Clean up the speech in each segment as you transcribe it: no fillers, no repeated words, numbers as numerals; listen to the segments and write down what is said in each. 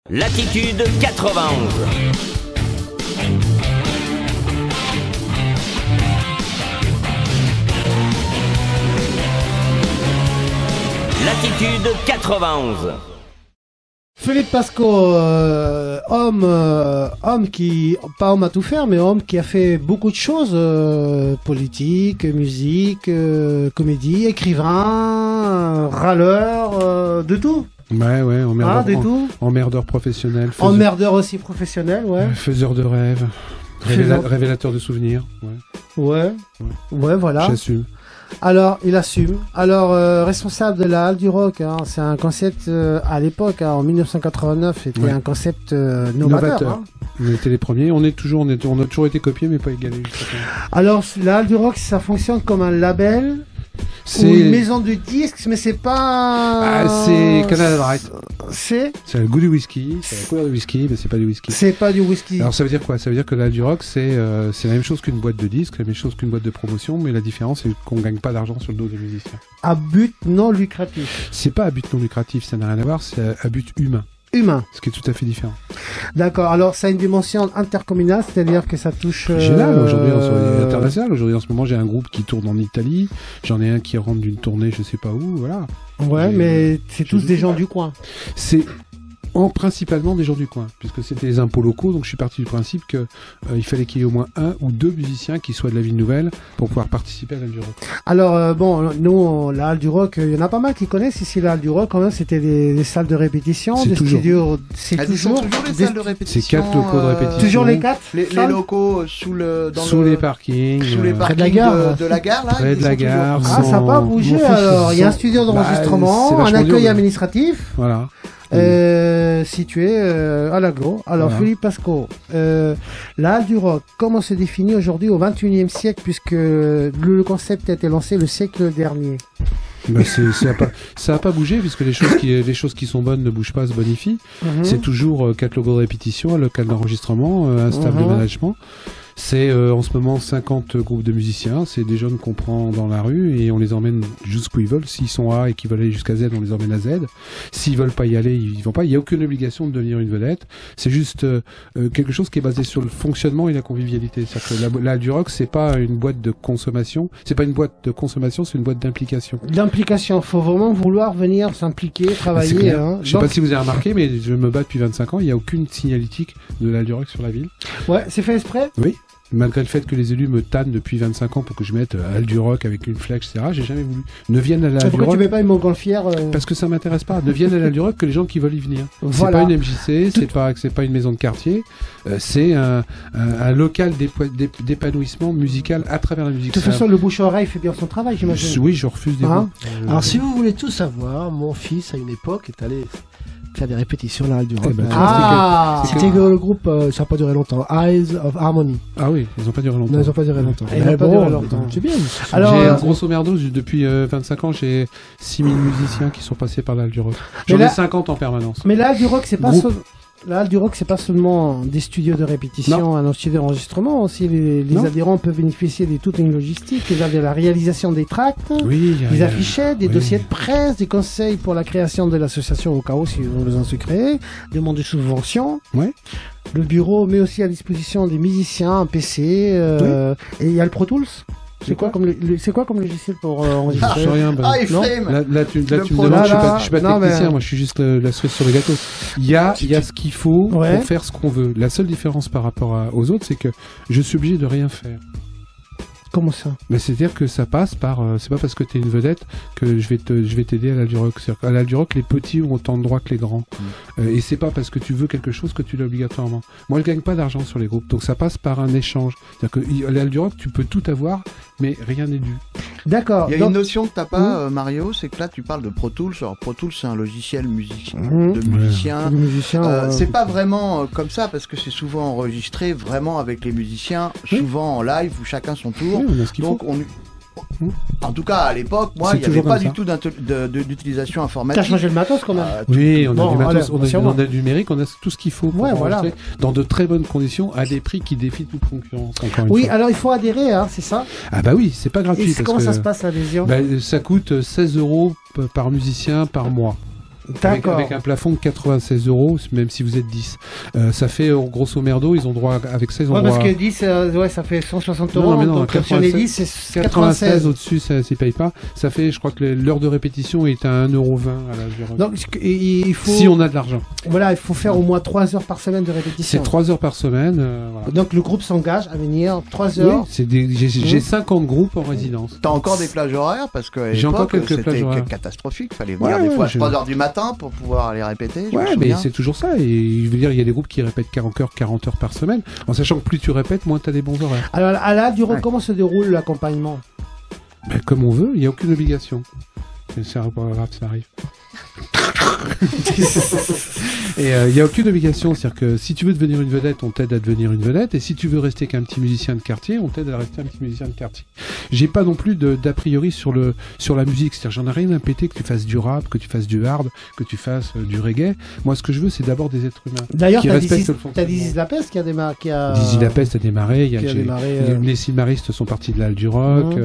Latitude 91. Latitude 91. Philippe Pasco, homme qui, pas homme à tout faire, mais homme qui a fait beaucoup de choses, politique, musique, comédie, écrivain, râleur, de tout. Ouais, tout. Emmerdeur professionnel. Emmerdeur aussi professionnel, ouais. Faiseur de rêves. Révélateur de souvenirs. Ouais, voilà. J'assume. Alors, il assume. Alors, responsable de la Halle du Rock, hein, c'est un concept, à l'époque, hein, en 1989, c'était un concept novateur. Hein. On était les premiers. On a toujours été copiés, mais pas égalés. Alors, la Halle du Rock, ça fonctionne comme un label. Ou une maison de disques, mais c'est pas... c'est Canada Dry. C'est le goût du whisky, c'est la couleur du whisky, mais c'est pas du whisky. C'est pas du whisky. Alors ça veut dire quoi? Ça veut dire que la du rock, c'est la même chose qu'une boîte de disques, la même chose qu'une boîte de promotion, mais la différence c'est qu'on gagne pas d'argent sur le dos des musiciens. À but non lucratif. C'est pas à but non lucratif, ça n'a rien à voir, c'est à but humain. Ce qui est tout à fait différent. D'accord. Alors, ça a une dimension intercommunale, c'est-à-dire que ça touche... Génial. Aujourd'hui, international. Aujourd'hui, en ce moment, j'ai un groupe qui tourne en Italie. J'en ai un qui rentre d'une tournée, je sais pas où, voilà. Ouais, mais c'est tous des gens du coin. C'est principalement des gens du coin, puisque c'était les impôts locaux, donc je suis parti du principe que il fallait qu'il y ait au moins un ou deux musiciens qui soient de la ville nouvelle pour pouvoir participer à la Halle du Rock. Alors nous, la Halle du Rock, il y en a pas mal qui connaissent ici la Halle du Rock. Quand même, c'était des salles de répétition, des studios. C'est toujours les salles de répétition. C'est 4 locaux de répétition. Toujours les 4 les locaux sous les parkings, près de la gare, de la gare là. Près de la gare. Ah, ça n'a pas bougé alors. Il y a un studio d'enregistrement, un accueil administratif. Voilà. Situé à l'aglo. Alors voilà. Philippe Pasco, la Halle du Rock, comment se définit aujourd'hui au XXIe siècle, puisque le concept a été lancé le siècle dernier? Ça a pas bougé, puisque les choses qui sont bonnes ne bougent pas, se bonifient. C'est toujours 4 logos de répétition, un local d'enregistrement, un staff de management. C'est en ce moment 50 groupes de musiciens, c'est des jeunes qu'on prend dans la rue et on les emmène jusqu'où ils veulent. S'ils sont A et qu'ils veulent aller jusqu'à Z, on les emmène à Z. S'ils veulent pas y aller, ils vont pas. Il n'y a aucune obligation de devenir une vedette. C'est juste quelque chose qui est basé sur le fonctionnement et la convivialité. C'est-à-dire que la Halle du Rock, c'est pas une boîte de consommation. C'est pas une boîte de consommation, c'est une boîte d'implication. D'implication. Faut vraiment vouloir venir s'impliquer, travailler. Hein. Je sais pas si vous avez remarqué, mais je me bats depuis 25 ans. Il n'y a aucune signalétique de la Halle du Rock sur la ville. Ouais, c'est fait exprès? Oui. Malgré le fait que les élus me tannent depuis 25 ans pour que je mette Halle du Rock avec une flèche, etc., j'ai jamais voulu. Ne viennent à la Halle du Rock. Pourquoi tu mets pas une montgolfière Parce que ça m'intéresse pas. Ne viennent à la Halle du Rock que les gens qui veulent y venir. Voilà. C'est pas une MJC, c'est pas une maison de quartier, c'est un local d'épanouissement musical à travers la musique. De toute façon, le bouche-oreille fait bien son travail, j'imagine. Oui, je refuse des mots. Alors, si vous voulez tout savoir, mon fils, à une époque, est allé faire des répétitions à la Halle du Rock. C'était le groupe, ça n'a pas duré longtemps, Eyes of Harmony. Ah oui, ils n'ont pas duré longtemps. Non, ils n'ont pas duré longtemps. C'est bien. Alors, grosso merdo, depuis 25 ans, j'ai 6000 musiciens qui sont passés par la Halle du Rock. J'en ai 50 en permanence. Mais la Halle du Rock, c'est pas la Halle du Rock, c'est pas seulement des studios de répétition, un studio d'enregistrement. Aussi, les adhérents peuvent bénéficier de toute une logistique. Ils avaient la réalisation des tracts, des affichettes, des dossiers de presse, des conseils pour la création de l'association au cas où si on besoin de se créer, demande de subventions. Ouais. Le bureau met aussi à disposition des musiciens un PC. Et il y a le Pro Tools. C'est quoi comme logiciel pour enregistrer? Je sais rien. Là, tu me demandes, je suis pas technicien, moi je suis juste la cerise sur le gâteau. Il y a ce qu'il faut pour faire ce qu'on veut. La seule différence par rapport aux autres, c'est que je suis obligé de rien faire. Comment ça? Mais c'est-à-dire que ça passe par... c'est pas parce que t'es une vedette que je vais t'aider à la Halle du Rock. C'est-à-dire qu'à la Halle du Rock, les petits ont autant de droits que les grands. Et c'est pas parce que tu veux quelque chose que tu l'as obligatoirement. Moi, je gagne pas d'argent sur les groupes. Donc ça passe par un échange. C'est-à-dire que à la Halle du Rock, tu peux tout avoir, mais rien n'est dû. D'accord. Il y a une notion que t'as pas, Mario, c'est que là, tu parles de Pro Tools. Alors, Pro Tools, c'est un logiciel de musiciens. C'est pas vraiment comme ça, parce que c'est souvent enregistré vraiment avec les musiciens, souvent en live, où chacun son tour. Donc en tout cas à l'époque, moi il n'y avait pas du tout d'utilisation informatique. T'as changé le matos quand même. Oui, on a du matos, on a du numérique, on a tout ce qu'il faut pour enregistrer dans de très bonnes conditions à des prix qui défient toute concurrence. Oui, alors il faut adhérer, hein, c'est ça? Ah bah oui, c'est pas gratuit. Et comment ça se passe l'adhésion? Ça coûte 16 € par musicien par mois. Avec un plafond de 96 €, même si vous êtes 10. Ça fait, grosso merdo, ils ont droit, avec ça, ils ont droit... parce que 10, ça fait 160 €. Non, mais non, donc, sur les 10, c'est 96 au-dessus, ça ne paye pas. Ça fait, je crois que l'heure de répétition est à 1,20 € à l'âge du rock. Donc, il faut... Si on a de l'argent. Voilà, il faut faire au moins 3 heures par semaine de répétition. C'est 3 heures par semaine. Voilà. Donc, le groupe s'engage à venir 3 heures. Oui, j'ai 50 groupes en résidence. T'as encore des plages horaires parce que j'ai encore quelques plages horaires. C'était catastrophique. Fallait venir des fois à 3 heures du matin pour pouvoir aller répéter. Ouais, mais c'est toujours ça. Et je veux dire, il y a des groupes qui répètent 40 heures par semaine, en sachant que plus tu répètes, moins tu as des bons horaires. Alors, à la du rock, comment se déroule l'accompagnement? Comme on veut, il n'y a aucune obligation. C'est pas grave, ça arrive. Et il n'y a aucune obligation, c'est-à-dire que si tu veux devenir une vedette, on t'aide à devenir une vedette, et si tu veux rester qu'un petit musicien de quartier, on t'aide à rester un petit musicien de quartier. J'ai pas non plus d'a priori sur la musique, c'est-à-dire j'en ai rien à péter que tu fasses du rap, que tu fasses du hard, que tu fasses du reggae. Moi, ce que je veux, c'est d'abord des êtres humains. D'ailleurs, t'as Dizzy Lapeste qui a démarré. Dizzy Lapeste a démarré. Les Silmaristes sont partis de l'Halle du Rock.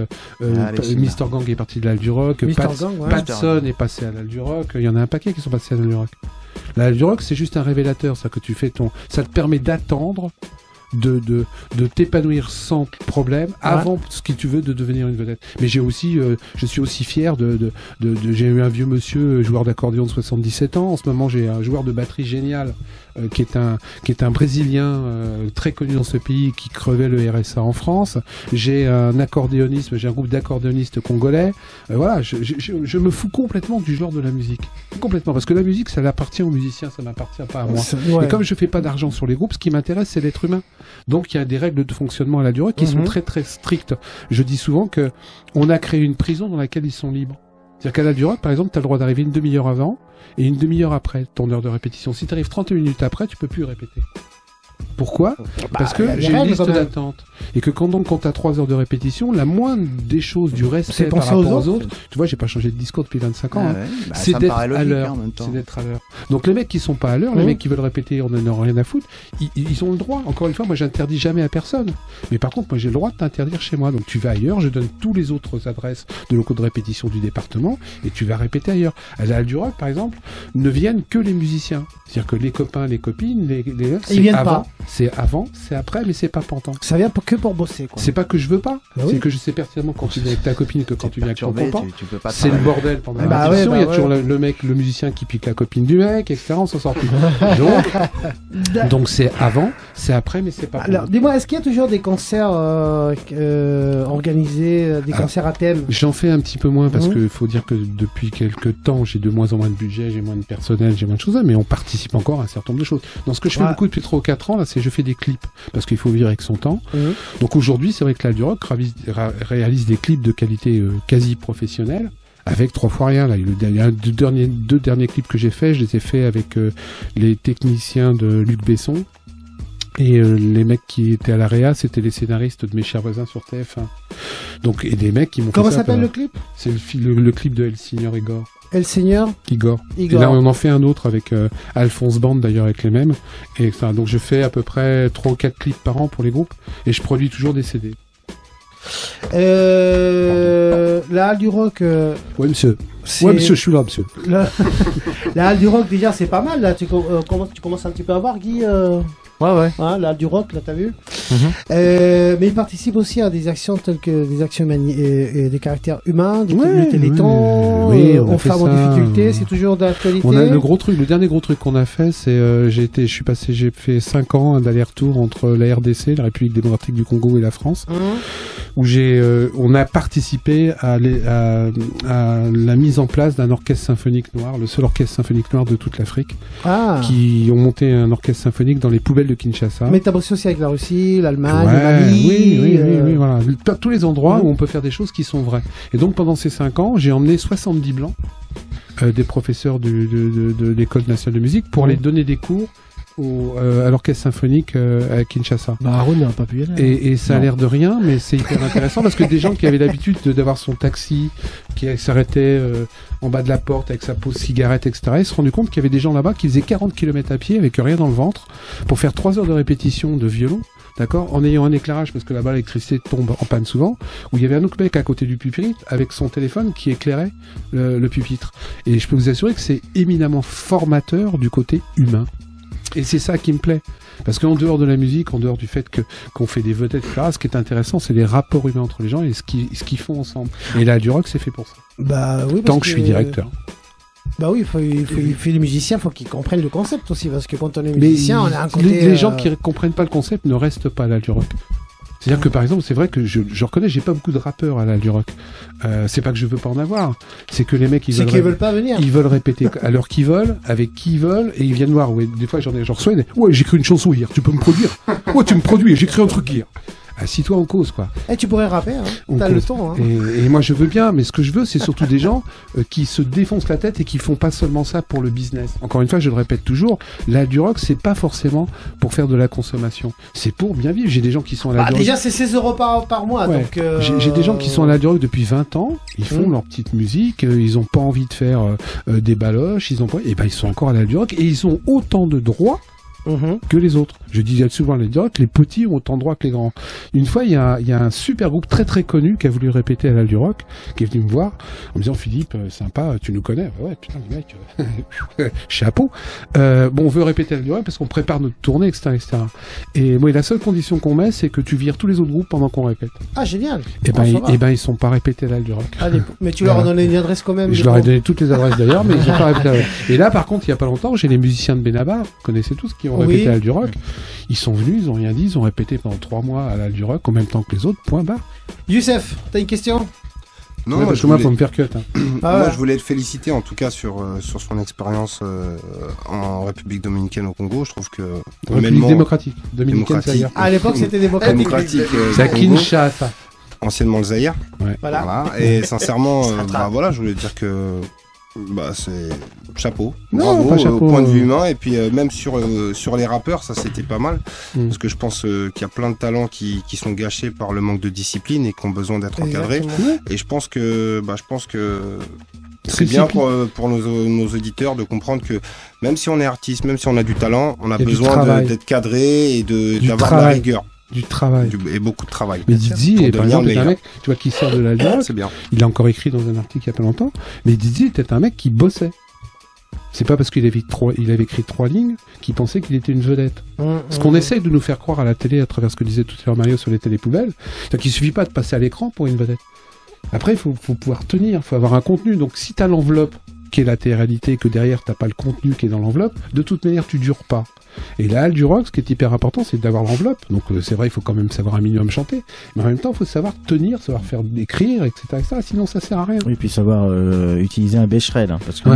Mr. Gang est parti de l'Halle du Rock. Patson est passé à l'Halle du Rock. Il y en a un paquet qui sont passés à l'Halle du Rock. La Halle du Rock, c'est juste un révélateur, ça, que tu fais ça te permet d'attendre, de t'épanouir sans problème avant ce que tu veux de devenir une vedette. Mais je suis aussi fier j'ai eu un vieux monsieur joueur d'accordéon de 77 ans. En ce moment, j'ai un joueur de batterie génial qui est un Brésilien très connu dans ce pays, qui crevait le RSA en France. J'ai un groupe d'accordéonistes congolais. Voilà, je me fous complètement du genre de la musique. Complètement, parce que la musique, ça appartient aux musiciens, ça m'appartient pas à moi. Et comme je fais pas d'argent sur les groupes, ce qui m'intéresse, c'est l'être humain. Donc il y a des règles de fonctionnement à la durée qui sont très très strictes. Je dis souvent que on a créé une prison dans laquelle ils sont libres. C'est-à-dire qu'à la du rock, par exemple, tu as le droit d'arriver une demi-heure avant et une demi-heure après ton heure de répétition. Si tu arrives 30 minutes après, tu peux plus répéter. Pourquoi ? Parce que j'ai une liste d'attente. Et que quand tu as 3 heures de répétition, la moindre des choses du respect par rapport aux autres, tu vois, j'ai pas changé de discours depuis 25 ans, c'est d'être à l'heure. C'est d'être à l'heure. Donc les mecs qui sont pas à l'heure, les mecs qui veulent répéter, on n'en a rien à foutre, ils ont le droit. Encore une fois, moi j'interdis jamais à personne. Mais par contre, moi j'ai le droit de t'interdire chez moi. Donc tu vas ailleurs, je donne tous les autres adresses de locaux de répétition du département et tu vas répéter ailleurs. À la Halle du Rock, par exemple, ne viennent que les musiciens. C'est-à-dire que les copains, les copines, ils viennent pas. C'est avant, c'est après, mais c'est pas pendant. Ça vient que pour bosser, quoi. C'est pas que je veux pas, c'est que je sais pertinemment quand tu viens avec ta copine que quand tu viens avec ton copain, c'est le bordel pendant la répétition. Il y a toujours le musicien qui pique la copine du mec, etc. On s'en sort plus. Donc c'est avant, c'est après, mais c'est pas pendant. Alors, dis-moi, est-ce qu'il y a toujours des concerts organisés, des concerts à thème ? J'en fais un petit peu moins parce que faut dire que depuis quelques temps, j'ai de moins en moins de budget, j'ai moins de personnel, j'ai moins de choses, mais on participe encore à un certain nombre de choses. Dans ce que je fais beaucoup depuis 3 ou 4 ans, là, c'est je fais des clips parce qu'il faut vivre avec son temps. Donc aujourd'hui, c'est vrai que la du rock réalise des clips de qualité quasi professionnelle avec 3 fois rien. Là, deux derniers clips que j'ai faits, je les ai faits avec les techniciens de Luc Besson. Et les mecs qui étaient à la réa, c'était les scénaristes de Mes chers voisins sur TF1. Donc, et des mecs qui m'ont fait ça. Comment s'appelle le clip ? C'est le clip de El Seigneur Igor. El Seigneur Igor. Et là, on en fait un autre avec Alphonse Band, d'ailleurs, avec les mêmes. Et enfin, donc je fais à peu près 3 ou 4 clips par an pour les groupes. Et je produis toujours des CD. La Halle du Rock... Oui, monsieur. Ouais, monsieur, je suis là, monsieur. La Halle du Rock, déjà, c'est pas mal. Là, tu commences un petit peu à voir, Guy Ouais. Hein, la Halle du Rock, là, t'as vu mais il participe aussi à des actions telles que des actions des caractères humains, le Téléthon, on femmes en difficulté, c'est toujours d'actualité. On a le dernier gros truc qu'on a fait, c'est j'ai fait 5 ans d'aller-retour entre la RDC, la République démocratique du Congo et la France, où on a participé à la mise en place d'un orchestre symphonique noir, le seul orchestre symphonique noir de toute l'Afrique, qui ont monté un orchestre symphonique dans les poubelles de Kinshasa. Mais t'as bossé aussi avec la Russie, l'Allemagne, le Mali. Oui, voilà. Tous les endroits où on peut faire des choses qui sont vraies. Et donc pendant ces 5 ans, j'ai emmené 70 blancs, des professeurs de l'école nationale de musique, pour les donner des cours à l'orchestre symphonique à Kinshasa. Aaron n'a pas pu y aller. Et ça a l'air de rien, mais c'est hyper intéressant parce que des gens qui avaient l'habitude d'avoir son taxi, qui s'arrêtait en bas de la porte avec sa pause cigarette, etc., ils se sont rendus compte qu'il y avait des gens là-bas qui faisaient 40 km à pied avec rien dans le ventre pour faire 3 heures de répétition de violon d'accord, en ayant un éclairage, parce que là-bas l'électricité tombe en panne souvent, où il y avait un autre mec à côté du pupitre avec son téléphone qui éclairait le pupitre. Et je peux vous assurer que c'est éminemment formateur du côté humain. Et c'est ça qui me plaît. Parce qu'en dehors de la musique, en dehors du fait qu'on fait des vedettes, etc., ce qui est intéressant, c'est les rapports humains entre les gens et ce qu'ils font ensemble. Et là, du rock, c'est fait pour ça. Bah oui. Tant que je suis directeur. Bah oui, les musiciens, faut qu'ils comprennent le concept aussi, parce que quand on est musicien, on a un côté... Les gens qui comprennent pas le concept ne restent pas là du rock. C'est-à-dire que par exemple, c'est vrai que je reconnais, j'ai pas beaucoup de rappeurs à la du rock. C'est pas que je veux pas en avoir, c'est que les mecs ils veulent pas venir. Ils veulent répéter à l'heure qu'ils veulent, avec qui ils veulent, et ils viennent voir. Ouais, des fois j'en reçois, ouais, j'ai écrit une chanson hier, tu peux me produire. Ouais, tu me produis, j'ai écrit un truc hier. Assis-toi en cause, quoi. Et tu pourrais rapper, hein. T'as le temps, hein. Et moi, je veux bien, mais ce que je veux, c'est surtout des gens qui se défoncent la tête et qui font pas seulement ça pour le business. Encore une fois, je le répète toujours, la du rock, c'est pas forcément pour faire de la consommation. C'est pour bien vivre. J'ai des gens qui sont à la du rock. Déjà, c'est 16 € par mois, ouais. Donc. J'ai des gens qui sont à la du rock depuis 20 ans. Ils font leur petite musique. Ils ont pas envie de faire des baloches. Et ben, ils sont encore à la du rock et ils ont autant de droits que les autres. Je disais souvent les petits ont autant de droits que les grands. Une fois, il y a un super groupe très très connu qui a voulu répéter à l'Al du Rock, qui est venu me voir en me disant Philippe, sympa, tu nous connais. Ouais, putain, le mec, chapeau. Bon, on veut répéter à l'Al du Rock parce qu'on prépare notre tournée, etc., etc. Et moi, la seule condition qu'on met, c'est que tu vires tous les autres groupes pendant qu'on répète. Ah, génial. Et ben, ils sont pas répétés à l'Al du Rock. Allez, mais tu leur as donné une adresse quand même. Je leur ai donné toutes les adresses d'ailleurs, mais ils ont pas répété. Et là, par contre, il y a pas longtemps, j'ai les musiciens de Benabar, vous connaissez tous, qui ont répété à l'Al du Rock. Ils sont venus, ils ont rien dit, ils ont répété pendant 3 mois à l'Al du Rock en même temps que les autres, point barre. Youssef, t'as une question? Non, ouais, parce que moi, faut me faire cut. Hein. Moi, je voulais le féliciter en tout cas sur son expérience en République dominicaine au Congo. Je trouve que République démocratique. Dominicaine, c'est ailleurs. À l'époque, c'était démocratique. C'est à Kinshasa. Anciennement le Zaïre. Ouais. Voilà. Et sincèrement, voilà, je voulais dire que c'est chapeau, bravo au point de vue humain. Et puis même sur les rappeurs, ça c'était pas mal parce que je pense qu'il y a plein de talents qui sont gâchés par le manque de discipline et qui ont besoin d'être encadrés. Et je pense que c'est bien pour nos auditeurs de comprendre que même si on est artiste, même si on a du talent, on a besoin d'être cadré et d'avoir de la rigueur. Du travail. Et beaucoup de travail. Mais Didi, par exemple, est un mec, tu vois, qui sort de la Rock. C'est bien. Il a encore écrit dans un article il y a pas longtemps. Mais Didi était un mec qui bossait. C'est pas parce qu'il avait écrit 3 lignes qu'il pensait qu'il était une vedette. Ce qu'on essaye de nous faire croire à la télé à travers ce que disait tout à l'heure Mario sur les télépoubelles, c'est qu'il suffit pas de passer à l'écran pour une vedette. Après, il faut pouvoir tenir, il faut avoir un contenu. Donc, si t'as l'enveloppe qui est la télé-réalité, que derrière t'as pas le contenu qui est dans l'enveloppe, de toute manière, tu dures pas. Et là, du rock, ce qui est hyper important, c'est d'avoir l'enveloppe. Donc c'est vrai, il faut quand même savoir un minimum chanter, mais en même temps, il faut savoir tenir, savoir faire écrire, etc. Sinon, ça sert à rien. Oui, puis savoir utiliser un Becherel, hein, parce que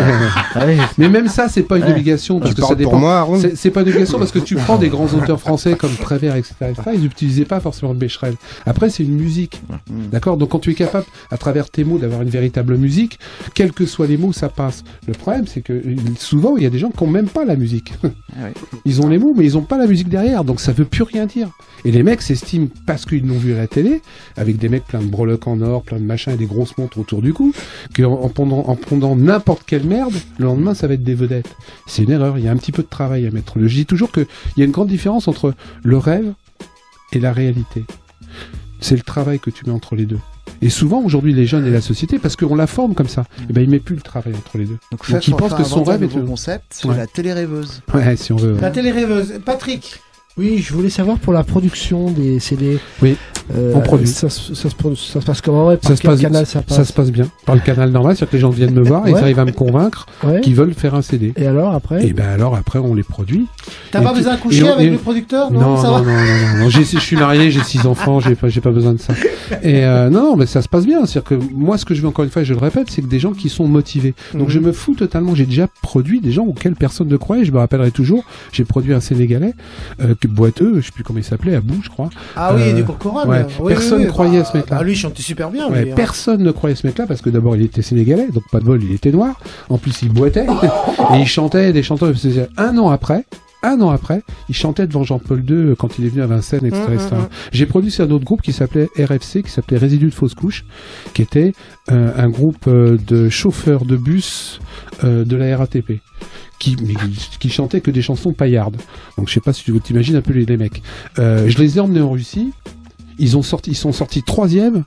mais même ça, c'est pas une obligation, parce que ça dépend. Pour moi, c'est pas une obligation parce que tu prends des grands auteurs français comme Prévert, etc. Ils n'utilisaient pas forcément de Becherel. Après, c'est une musique, d'accord. Donc quand tu es capable, à travers tes mots, d'avoir une véritable musique, quels que soient les mots, ça passe. Le problème, c'est que souvent, il y a des gens qui ont même pas la musique. Ils ont les mots, mais ils ont pas la musique derrière, donc ça veut plus rien dire. Et les mecs s'estiment, parce qu'ils l'ont vu à la télé, avec des mecs plein de breloques en or, plein de machins et des grosses montres autour du cou, qu'en pondant n'importe quelle merde, le lendemain ça va être des vedettes. C'est une erreur, il y a un petit peu de travail à mettre. Je dis toujours qu'il y a une grande différence entre le rêve et la réalité. C'est le travail que tu mets entre les deux. Et souvent, aujourd'hui, les jeunes et la société, parce qu'on la forme comme ça, et ben, il met plus le travail entre les deux. Donc il pense que son rêve est un concept, c'est la télé-rêveuse. Ouais, si on veut. La télé-rêveuse. Patrick. Oui, je voulais savoir pour la production des CD. Oui, on produit. Ça se passe comment? Ouais, par quel canal ça passe? Ça se passe bien. Par le canal normal, c'est-à-dire que les gens viennent me voir et ils arrivent à me convaincre qu'ils veulent faire un CD. Et alors après? Et ben alors après, on les produit. T'as pas besoin de coucher avec le producteur? Non, je suis marié, j'ai 6 enfants, j'ai pas besoin de ça. Et non, mais ça se passe bien. C'est-à-dire que moi, ce que je veux encore une fois, je le répète, c'est que des gens qui sont motivés. Donc je me fous totalement. J'ai déjà produit des gens auxquels personne ne croyait. Je me rappellerai toujours. J'ai produit un Sénégalais boiteux, je sais plus comment il s'appelait, Abou, je crois. Ah oui, du Courcouronne. Ouais. Personne croyait à ce mec-là. Ah, lui, il chantait super bien. Ouais, personne ne croyait à ce mec-là parce que d'abord, il était sénégalais, donc pas de bol, il était noir. En plus, il boitait et il chantait des chanteurs. 1 an après, un an après, il chantait devant Jean-Paul II quand il est venu à Vincennes, etc. J'ai produit un autre groupe qui s'appelait RFC, qui s'appelait Résidus de fausse couche, qui était un groupe de chauffeurs de bus de la RATP. Qui chantaient que des chansons paillardes. Donc je sais pas si tu t'imagines un peu les mecs. Je les ai emmenés en Russie. Ils sont sortis troisième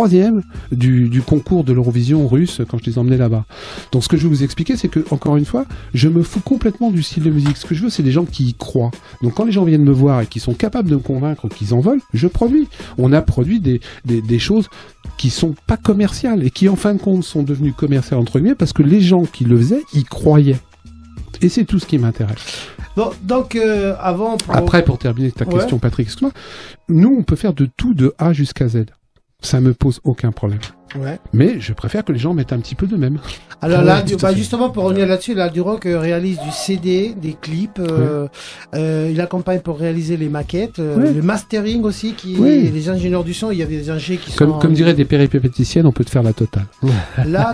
du concours de l'Eurovision russe quand je les ai emmenés là-bas. Donc ce que je veux vous expliquer, c'est que, encore une fois, je me fous complètement du style de musique. Ce que je veux, c'est des gens qui y croient. Donc quand les gens viennent me voir et qui sont capables de me convaincre qu'ils en veulent, je produis. On a produit des choses qui sont pas commerciales et qui, en fin de compte, sont devenues commerciales entre guillemets parce que les gens qui le faisaient, y croyaient. Et c'est tout ce qui m'intéresse. Bon, donc, Après, pour terminer ta question, Patrick, excuse-moi, nous, on peut faire de tout de A jusqu'à Z. Ça me pose aucun problème. Ouais. Mais je préfère que les gens mettent un petit peu de même. Alors là, justement, pour revenir là-dessus, là, Duroc réalise du CD, des clips, il accompagne pour réaliser les maquettes, le mastering aussi, les ingénieurs du son, il y a des ingénieurs qui sont... Comme diraient des péripéticiennes, on peut te faire la totale. La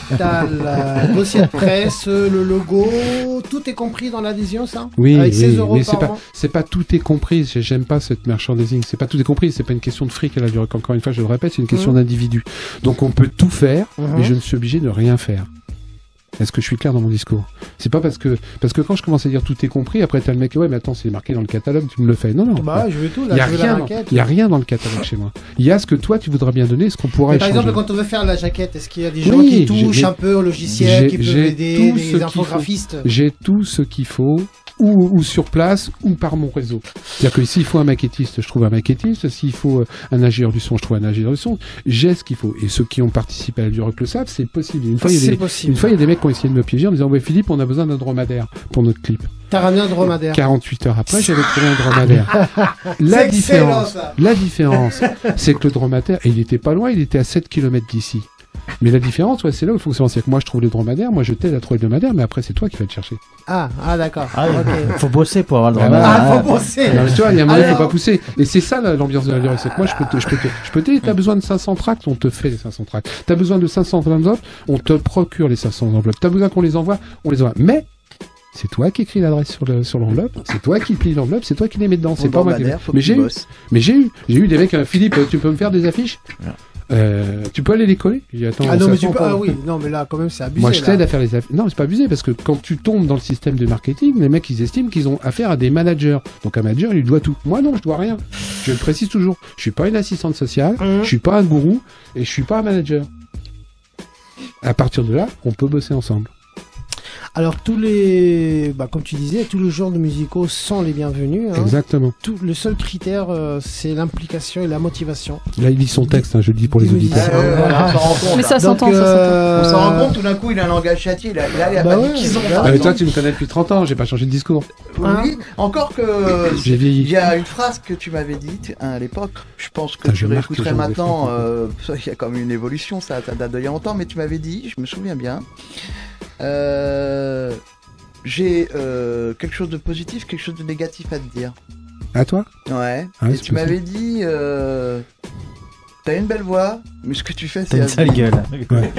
totale, dossier de presse, le logo, tout est compris dans l'adhésion, ça? Oui, avec 16 euros mais par an. c'est pas tout est compris, j'aime pas cette merchandising, c'est pas tout est compris, c'est pas une question de fric à la Duroc, encore une fois, je le répète, c'est une question d'individu. Donc on peut tout faire, mais je ne suis obligé de rien faire. Est-ce que je suis clair dans mon discours? C'est pas parce que quand je commence à dire tout est compris, après t'as le mec, ouais, mais attends, c'est marqué dans le catalogue, tu me le fais. Non. Bah, je veux tout, là, il y a rien dans le catalogue chez moi. Il y a ce que toi tu voudrais bien donner, ce qu'on pourrait échanger. Par exemple, quand on veut faire la jaquette, est-ce qu'il y a des gens qui touchent un peu au logiciel, qui peuvent aider, des infographistes? J'ai tout ce qu'il faut. Ou sur place, ou par mon réseau. C'est-à-dire que s'il faut un maquettiste, je trouve un maquettiste. S'il faut un ingénieur du son, je trouve un ingénieur du son. J'ai ce qu'il faut. Et ceux qui ont participé à la Duroc le savent, c'est possible. Une fois, il y a des mecs qui ont essayé de me piéger en me disant, ouais, Philippe, on a besoin d'un dromadaire pour notre clip. T'as ramené un dromadaire. 48 heures après, j'avais trouvé un dromadaire. La différence, c'est que le dromadaire, il était pas loin, il était à 7 km d'ici. Mais la différence, c'est là où il faut que c'est que moi je trouve le dromadaire, moi je t'aide à trouver le dromadaire, mais après c'est toi qui vas le chercher. Ah d'accord. Okay. Faut bosser pour avoir le dromadaire. Faut bosser. Non, mais tu vois, il y a un moment, faut pas pousser. Et c'est ça l'ambiance de la Duroc, c'est que moi je peux t'aider, t'as besoin de 500 tracts, on te fait les 500 tracts. T'as besoin de 500 enveloppes, on te procure les 500 enveloppes. T'as besoin qu'on les envoie, on les envoie. Mais c'est toi qui écris l'adresse sur l'enveloppe, c'est toi qui plie l'enveloppe, c'est toi qui les mets dedans, c'est pas moi qui. Mais j'ai eu des mecs, Philippe, tu peux me faire des affiches? Tu peux aller les coller? Non, mais là, quand même, c'est abusé. Moi, je t'aide à faire les affaires. Non, c'est pas abusé, parce que quand tu tombes dans le système de marketing, les mecs, ils estiment qu'ils ont affaire à des managers. Donc, un manager, il lui doit tout. Moi, non, je dois rien. Je le précise toujours. Je suis pas une assistante sociale, je suis pas un gourou, et je suis pas un manager. À partir de là, on peut bosser ensemble. Alors comme tu disais, tous les genres de musicaux sont les bienvenus. Hein. Exactement. Le seul critère, c'est l'implication et la motivation. Là, il lit son texte, je le dis pour les auditeurs. Mais ça s'entend, on s'en rend compte, tout d'un coup, il a un langage châtié, il a pas dit qu'ils ont. Toi, tu me connais depuis 30 ans, j'ai pas changé de discours. Oui, encore que... J'ai vieilli. Il y a une phrase que tu m'avais dite à l'époque, je pense que tu réécouterais maintenant, il y a quand même une évolution, ça date d'il y a longtemps, mais tu m'avais dit, je me souviens bien... j'ai quelque chose de positif, quelque chose de négatif à te dire. À toi? Ouais. Et tu m'avais dit, t'as une belle voix, mais ce que tu fais, c'est... T'as une sale gueule. Ouais.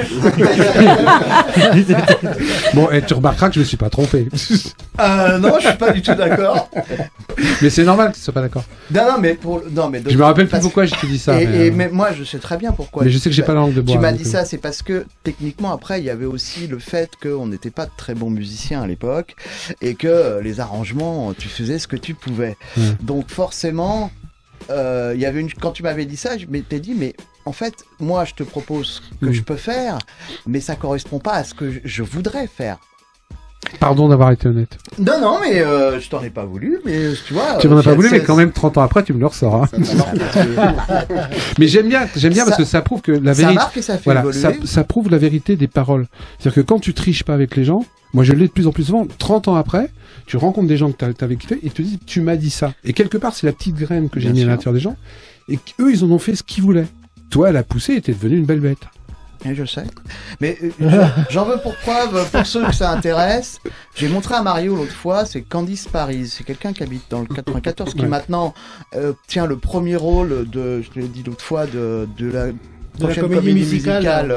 Bon, et tu remarqueras que je me suis pas trompé. Non, je suis pas du tout d'accord. Mais c'est normal que tu sois pas d'accord. Non, mais je me rappelle plus pourquoi je te dis ça. Mais moi, je sais très bien pourquoi. Mais je sais que j'ai pas la langue de bois. Tu m'as dit ça, c'est parce que techniquement, après, il y avait aussi le fait qu'on n'était pas de très bons musiciens à l'époque et que les arrangements, tu faisais ce que tu pouvais. Donc forcément, il y avait quand tu m'avais dit ça, je m'étais dit, mais en fait, moi, je te propose ce que je peux faire, mais ça correspond pas à ce que je voudrais faire. Pardon d'avoir été honnête. Non, mais je t'en ai pas voulu, mais tu vois... Tu m'en as pas voulu, mais quand même 30 ans après, tu me le ressors. Hein. Mais j'aime bien parce que ça prouve que la vérité... Ça marque et ça fait évoluer. Ça prouve la vérité des paroles. C'est-à-dire que quand tu triches pas avec les gens, moi je l'ai de plus en plus souvent, 30 ans après, tu rencontres des gens que t'avais kiffé et ils te disent, tu m'as dit ça. Et quelque part, c'est la petite graine que j'ai mis à l'intérieur des gens, et qu'eux, ils en ont fait ce qu'ils voulaient. Toi, elle a poussé et t'es devenue une belle bête. Et je sais. Mais j'en veux pour preuve, pour ceux que ça intéresse, j'ai montré à Mario l'autre fois, c'est Candice Paris. C'est quelqu'un qui habite dans le 94, qui maintenant tient le premier rôle de, je l'ai dit l'autre fois, de prochaine comédie musicale.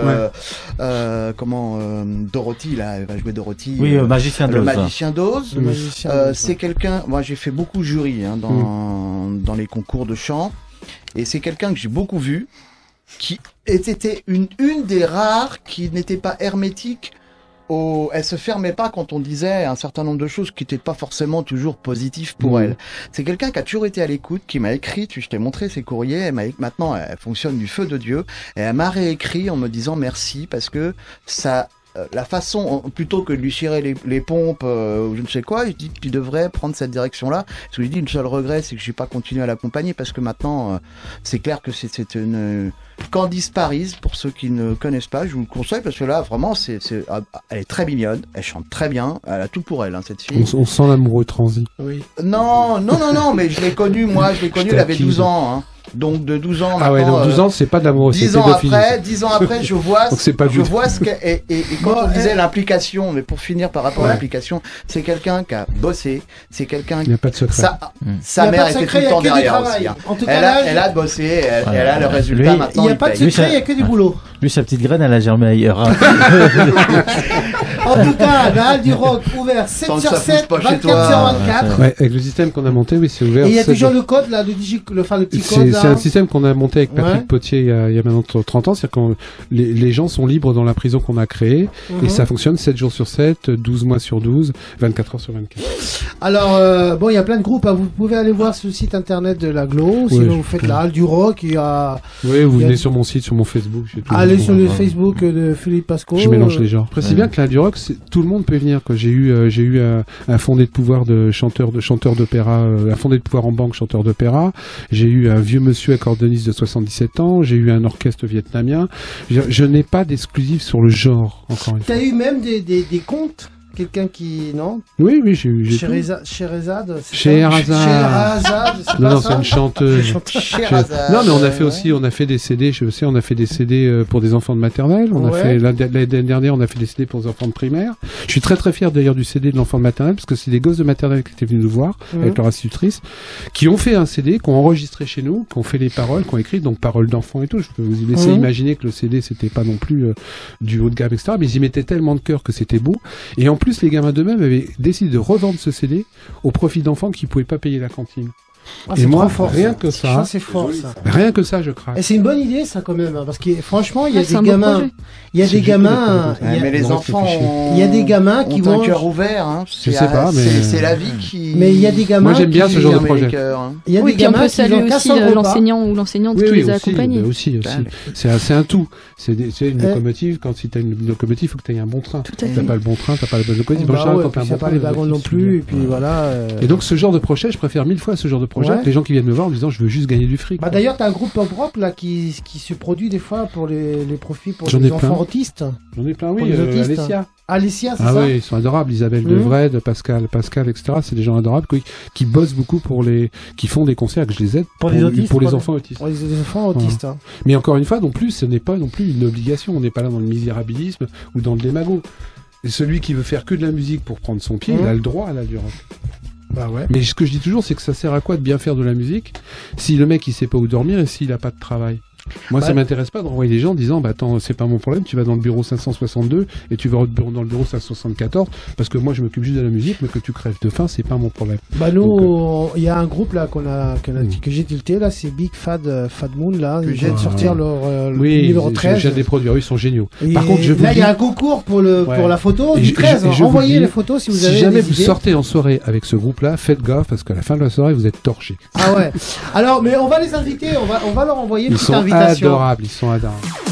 Dorothy, là, elle va jouer Dorothy. Oui, Magicien d'Oz. Le Magicien d'Oz. C'est quelqu'un, moi j'ai fait beaucoup jury dans les concours de chant, et c'est quelqu'un que j'ai beaucoup vu, qui était une des rares qui n'était pas hermétique. Elle se fermait pas quand on disait un certain nombre de choses qui n'étaient pas forcément toujours positives pour elle. C'est quelqu'un qui a toujours été à l'écoute, qui m'a écrit, je t'ai montré ses courriers, maintenant elle fonctionne du feu de Dieu, et elle m'a réécrit en me disant merci, parce que ça, la façon, plutôt que de lui cirer les pompes ou je ne sais quoi, je dis tu devrais prendre cette direction-là. Ce que je dis, le seul regret, c'est que je n'ai pas continué à l'accompagner, parce que maintenant, c'est clair que c'est une Candice Paris, pour ceux qui ne connaissent pas, je vous le conseille, parce que là, vraiment, elle est très mignonne, elle chante très bien, elle a tout pour elle, cette fille. On sent l'amoureux transi. Oui. Non, mais je l'ai connue, elle avait 12 ans, hein. Donc de 12 ans maintenant. Ah ouais, donc 12 ans, c'est pas de l'amour, c'est 10 ans après, je vois ce qu'est, et quand on disait l'implication, mais pour finir par rapport à l'implication, c'est quelqu'un qui a bossé, c'est quelqu'un qui... Il n'y a pas de secret. Sa mère était tout le temps derrière aussi. En tout cas, elle a bossé, elle a le résultat maintenant. Il n'y a pas de secret, il n'y a que du boulot. Lui, sa petite graine, elle a germé ailleurs. En tout cas, la Halle du Rock ouvert 7 sur 7, 24 sur 24. Ouais, avec le système qu'on a monté, oui, c'est ouvert. Et il y a toujours le code, là, le petit code. C'est un système qu'on a monté avec Patrick Potier il y a maintenant 30 ans. C'est-à-dire que les gens sont libres dans la prison qu'on a créée. Et ça fonctionne 7 jours sur 7, 12 mois sur 12, 24 heures sur 24. Alors, il y a plein de groupes. Vous pouvez aller voir sur le site internet de l'Aglo. Sinon, vous faites la Halle du Rock. Oui, vous venez sur mon site, sur mon Facebook. Allez sur le Facebook de Philippe Pasco. Je mélange les genres. Précise bien que la Halle du Rock, tout le monde peut venir, quoi. J'ai eu un fondé de pouvoir de chanteur d'opéra, un fondé de pouvoir en banque chanteur d'opéra. J'ai eu un vieux monsieur accordéoniste de 77 ans. J'ai eu un orchestre vietnamien. Je n'ai pas d'exclusif sur le genre, encore une fois. T'as eu même des contes? Quelqu'un qui... Non? Oui, j'ai eu... Scheherazade, non, c'est une chanteuse. Non, mais on a fait aussi, on a fait des CD, on a fait des CD pour des enfants de maternelle. L'année dernière, on a fait des CD pour des enfants de primaire. Je suis très très fier d'ailleurs du CD de l'enfant de maternelle, parce que c'est des gosses de maternelle qui étaient venus nous voir, avec leur institutrice, qui ont fait un CD, qui ont enregistré chez nous, qui ont fait les paroles, qui ont écrit, donc paroles d'enfants et tout. Je peux vous laisser imaginer que le CD, c'était pas non plus du haut de gamme, etc. Mais ils y mettaient tellement de cœur que c'était beau. Et en plus, les gamins d'eux-mêmes avaient décidé de revendre ce CD au profit d'enfants qui pouvaient pas payer la cantine. Et moi, rien que ça, c'est fort, ça. Rien que ça, je craque. Et c'est une bonne idée, ça, quand même, parce que franchement, il y a des gamins, mais les enfants, il y a des gamins qui ont un cœur ouvert, hein. Je sais pas, mais c'est la vie qui. Mais il y a des gamins. Moi, j'aime bien ce genre de projet. Il y a des gamins on peut saluer aussi l'enseignant ou l'enseignante qui les a accompagnés. Aussi. C'est un tout. C'est une locomotive. Quand si t'as une locomotive, il faut que t'aies un bon train. T'as pas le bon train, t'as pas la bonne locomotive. T'as pas les wagons non plus, et puis voilà. Et donc, ce genre de projet, je préfère 1000 fois ce genre de projet que les gens qui viennent me voir en disant je veux juste gagner du fric. D'ailleurs, t'as un groupe pop rock là qui se produit des fois pour les profits pour les enfants autistes. J'en ai plein, oui. Alicia, c'est ça. Ah oui, ils sont adorables. Isabelle Devred, Pascal, etc. C'est des gens adorables qui bossent beaucoup qui font des concerts, que je les aide pour les enfants autistes. Pour les enfants autistes. Hein. Mais encore une fois, non plus, ce n'est pas non plus une obligation. On n'est pas là dans le misérabilisme ou dans le démago. Et celui qui veut faire que de la musique pour prendre son pied, il a le droit à la du rock. Bah ouais. Mais ce que je dis toujours, c'est que ça sert à quoi de bien faire de la musique si le mec il sait pas où dormir et s'il a pas de travail? Moi, ça m'intéresse pas de renvoyer les gens en disant, attends, c'est pas mon problème, tu vas dans le bureau 562 et tu vas dans le bureau 574 parce que moi, je m'occupe juste de la musique, mais que tu crèves de faim, c'est pas mon problème. Nous, il y a un groupe là que j'ai tilté là, c'est Big Fat Moon là, ils viennent de sortir leur numéro 13. J'ai des produits, ils sont géniaux. Et par contre, là, il y a un concours pour la photo du 13. Envoyez les photos si vous avez. Si jamais vous sortez en soirée avec ce groupe-là, faites gaffe parce qu'à la fin de la soirée, vous êtes torchés. Ah ouais. Alors, mais on va les inviter, on va leur envoyer une petite invitation. Adorables, ils sont adorables.